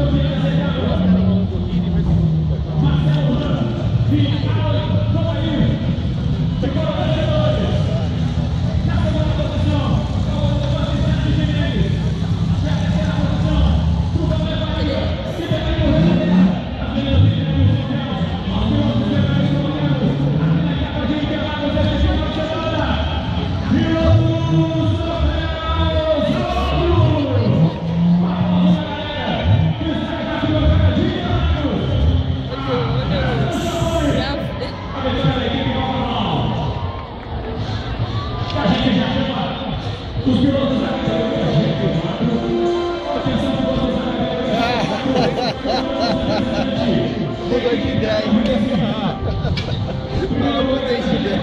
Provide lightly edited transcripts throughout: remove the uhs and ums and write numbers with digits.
Mudou de ideia. Não mudei de ideia.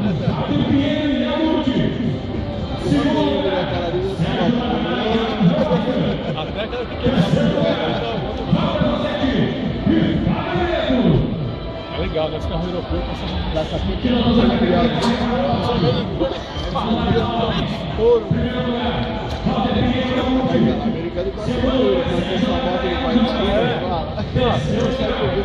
Até aquela pequena. Legal, deve ficar no aeroporto passando da capeta. Ouro. Americano passa por ouro, mas essa moto ele vai tirar.